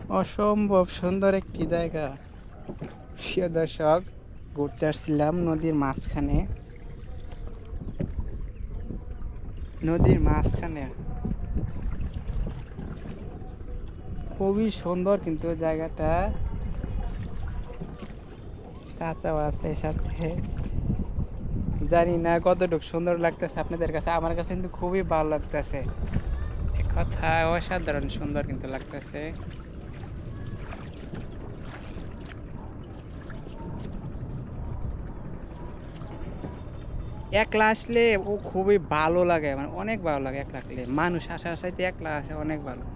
অসম্ভব সুন্দর একটি জায়গা। প্রিয় দর্শক, ঘুরতে আসছিলাম নদীর মাঝখানে। নদীর মাঝখানে খুবই সুন্দর, কিন্তু জায়গাটা চাচাও আছে সাথে। জানি না কতটুকু সুন্দর লাগতেছে আপনাদের কাছে, আমার কাছে কিন্তু খুবই ভালো লাগতেছে। এক কথায় অসাধারণ সুন্দর কিন্তু লাগতেছে। একলা আসলে ও খুবই ভালো লাগে, মানে অনেক ভালো লাগে একলা আসলে। মানুষ আসার চাইতে একলা আসে অনেক ভালো।